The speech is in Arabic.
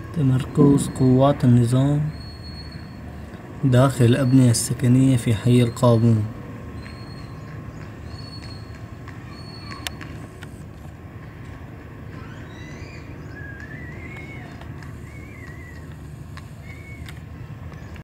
تمركز قوات النظام داخل الأبنية السكنية في حي القابون.